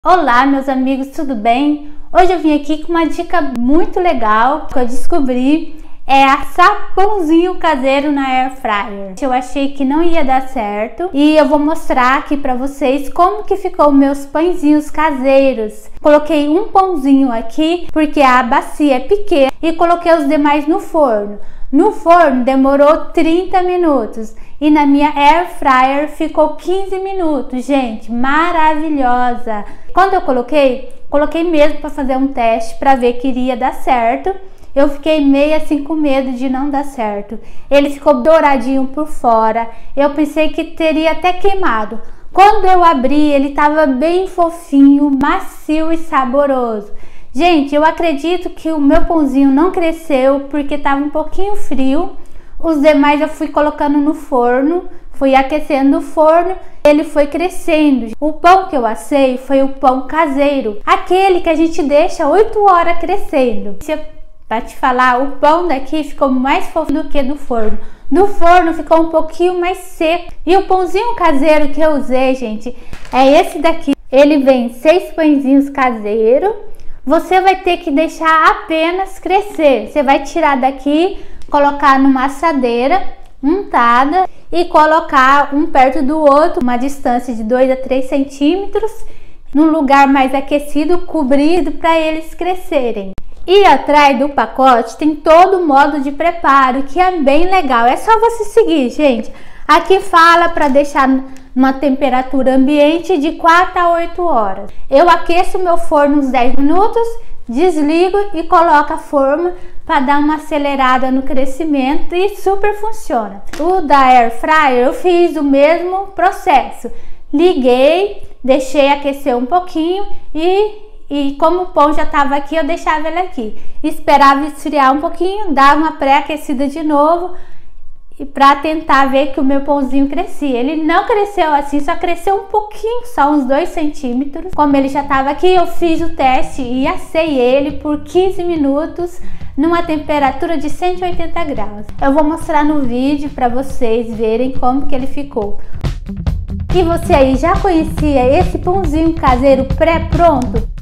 Olá, meus amigos, tudo bem? Hoje eu vim aqui com uma dica muito legal que eu descobri, é assar pãozinho caseiro na Air Fryer. Eu achei que não ia dar certo e eu vou mostrar aqui pra vocês como que ficou meus pãezinhos caseiros. Coloquei um pãozinho aqui porque a bacia é pequena e coloquei os demais no forno. No forno demorou 30 minutos e na minha Air Fryer ficou 15 minutos, gente, maravilhosa. Quando eu coloquei mesmo para fazer um teste para ver que iria dar certo. Eu fiquei meio assim com medo de não dar certo. Ele ficou douradinho por fora, eu pensei que teria até queimado. Quando eu abri, ele estava bem fofinho, macio e saboroso. Gente, eu acredito que o meu pãozinho não cresceu porque estava um pouquinho frio. Os demais eu fui colocando no forno, fui aquecendo o forno, ele foi crescendo. O pão que eu assei foi o pão caseiro, aquele que a gente deixa 8 horas crescendo. Para te falar, o pão daqui ficou mais fofo do que do forno. No forno ficou um pouquinho mais seco. E o pãozinho caseiro que eu usei, gente, é esse daqui. Ele vem 6 pãezinhos caseiros. Você vai ter que deixar apenas crescer. Você vai tirar daqui, colocar numa assadeira untada e colocar um perto do outro, uma distância de 2 a 3 centímetros, num lugar mais aquecido, cobrido, para eles crescerem. E atrás do pacote tem todo o modo de preparo, que é bem legal. É só você seguir, gente. Aqui fala para deixar numa temperatura ambiente de 4 a 8 horas. Eu aqueço meu forno uns 10 minutos, desligo e coloco a forma para dar uma acelerada no crescimento e super funciona. O da Air Fryer eu fiz o mesmo processo. Liguei, deixei aquecer um pouquinho e como o pão já estava aqui, eu deixava ele aqui. Esperava esfriar um pouquinho, dava uma pré-aquecida de novo e para tentar ver que o meu pãozinho crescia. Ele não cresceu assim, só cresceu um pouquinho, só uns 2 centímetros. Como ele já estava aqui, eu fiz o teste e assei ele por 15 minutos numa temperatura de 180 graus. Eu vou mostrar no vídeo para vocês verem como que ele ficou. E você aí já conhecia esse pãozinho caseiro pré-pronto?